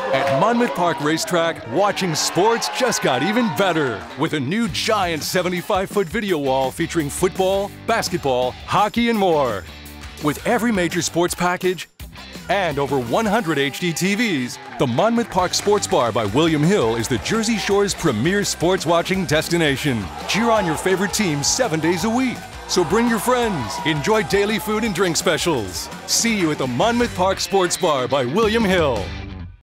At Monmouth Park Racetrack, watching sports just got even better with a new giant 75-foot video wall featuring football, basketball, hockey, and more. With every major sports package and over 100 HD TVs, the Monmouth Park Sports Bar by William Hill is the Jersey Shore's premier sports watching destination. Cheer on your favorite teams 7 days a week. So bring your friends, enjoy daily food and drink specials. See you at the Monmouth Park Sports Bar by William Hill.